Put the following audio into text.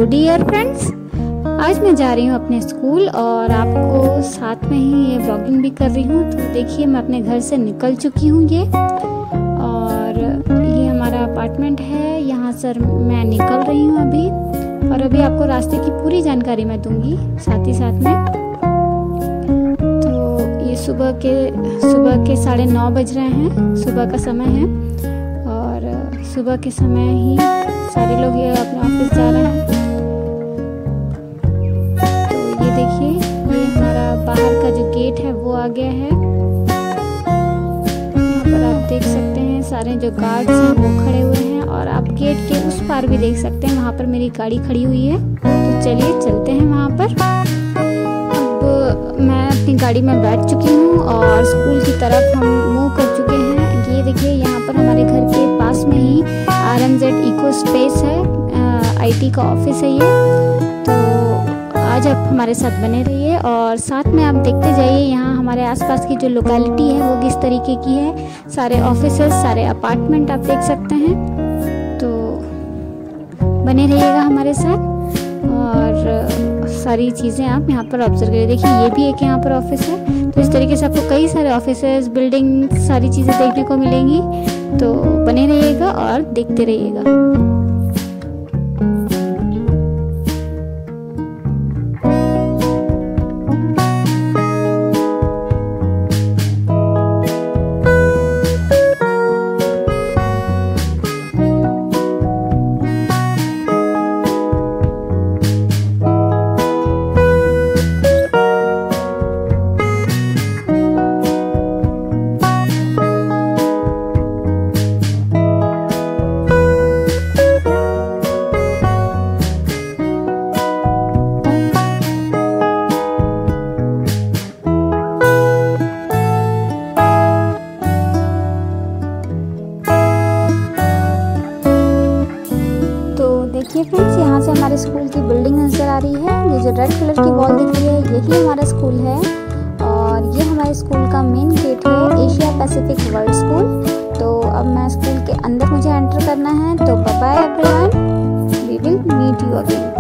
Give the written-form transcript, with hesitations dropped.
Hello dear friends, आज मैं जा रही हूँ अपने स्कूल और आपको साथ में ही ये ब्लॉगिंग भी कर रही हूँ। तो देखिए मैं अपने घर से निकल चुकी हूँ ये, और ये हमारा अपार्टमेंट है। यहाँ से मैं निकल रही हूँ अभी, और अभी आपको रास्ते की पूरी जानकारी मैं दूंगी साथ ही साथ में। तो ये सुबह के 9:30 बज रहे हैं, सुबह का समय है, और सुबह के समय ही सारे लोग ये अपने ऑफिस जा रहे हैं। तो ये देखिए, ये हमारा बाहर का जो गेट है वो आ गया है। यहाँ पर आप देख सकते हैं सारे जो गार्ड्स हैं वो खड़े हुए हैं, और आप गेट के उस पार भी देख सकते हैं, वहाँ पर मेरी गाड़ी खड़ी हुई है। तो चलिए चलते हैं वहाँ पर। अब मैं अपनी गाड़ी में बैठ चुकी हूँ और स्कूल की तरफ हम मूव कर चुके हैं। ये देखिए, यहाँ पर हमारे घर के पास में ही RMZ इको स्पेस है, IT का ऑफिस है ये। तो आज आप हमारे साथ बने रहिए और साथ में आप देखते जाइए यहाँ हमारे आसपास की जो लोकेलिटी है वो किस तरीके की है। सारे ऑफिसेस, सारे अपार्टमेंट आप देख सकते हैं। तो बने रहिएगा हमारे साथ और सारी चीज़ें आप यहाँ पर ऑब्जर्व करिए। देखिए, ये भी एक यहाँ पर ऑफिस है। तो इस तरीके से आपको कई सारे ऑफिसेस, बिल्डिंग, सारी चीज़ें देखने को मिलेंगी। तो बने रहिएगा और देखते रहिएगा। देखिए फ्रेंड्स, यहाँ से हमारे स्कूल की बिल्डिंग नज़र आ रही है। ये जो रेड कलर की वॉल दिख रही है यही हमारा स्कूल है, और ये हमारे स्कूल का मेन गेट है, एशिया पैसिफिक वर्ल्ड स्कूल। तो अब मैं स्कूल के अंदर मुझे एंटर करना है। तो bye bye everyone, we will meet you again.